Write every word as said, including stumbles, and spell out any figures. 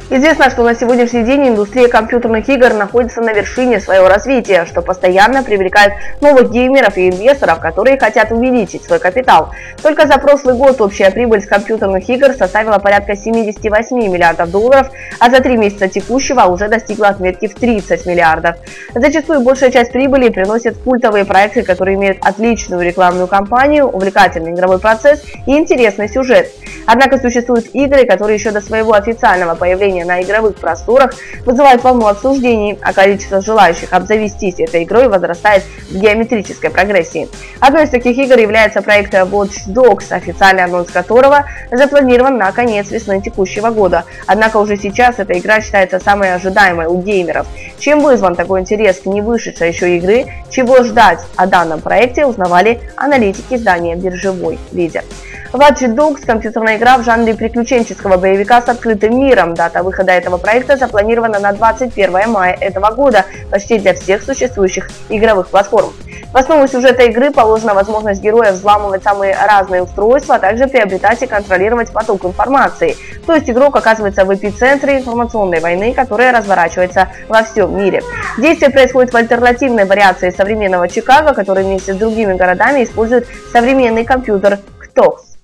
Известно, что на сегодняшний день индустрия компьютерных игр находится на вершине своего развития, что постоянно привлекает новых геймеров и инвесторов, которые хотят увеличить свой капитал. Только за прошлый год общая прибыль с компьютерных игр составила порядка семидесяти восьми миллиардов долларов, а за три месяца текущего уже достигла отметки в тридцать миллиардов. Зачастую большая часть прибыли приносит культовые проекты, которые имеют отличную рекламную кампанию, увлекательный игровой процесс и интересный сюжет. Однако существуют игры, которые еще до своего официального появления на игровых просторах вызывают волну обсуждений, а количество желающих обзавестись этой игрой возрастает в геометрической прогрессии. Одной из таких игр является проект Watch Dogs, официальный анонс которого запланирован на конец весны текущего года. Однако уже сейчас эта игра считается самой ожидаемой у геймеров. Чем вызван такой интерес к не вышедшей еще игры, чего ждать о данном проекте, узнавали аналитики издания «Биржевой лидер». Watch Dogs – компьютерная игра в жанре приключенческого боевика с открытым миром. Дата выхода этого проекта запланирована на двадцать первое мая этого года почти для всех существующих игровых платформ. В основу сюжета игры положена возможность героя взламывать самые разные устройства, а также приобретать и контролировать поток информации. То есть игрок оказывается в эпицентре информационной войны, которая разворачивается во всем мире. Действие происходит в альтернативной вариации современного Чикаго, который вместе с другими городами использует современный компьютер Ktox.